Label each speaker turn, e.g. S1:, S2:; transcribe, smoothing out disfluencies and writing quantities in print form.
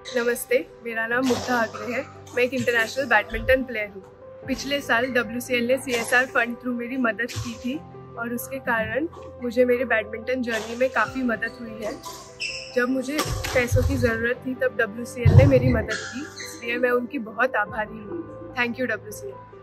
S1: नमस्ते, मेरा नाम मुग्धा आग्रे है। मैं एक इंटरनेशनल बैडमिंटन प्लेयर हूँ। पिछले साल WCL ने CSR फंड थ्रू मेरी मदद की थी और उसके कारण मुझे मेरे बैडमिंटन जर्नी में काफ़ी मदद हुई है। जब मुझे पैसों की ज़रूरत थी तब WCL ने मेरी मदद की, इसलिए मैं उनकी बहुत आभारी हूँ। Thank you WCL।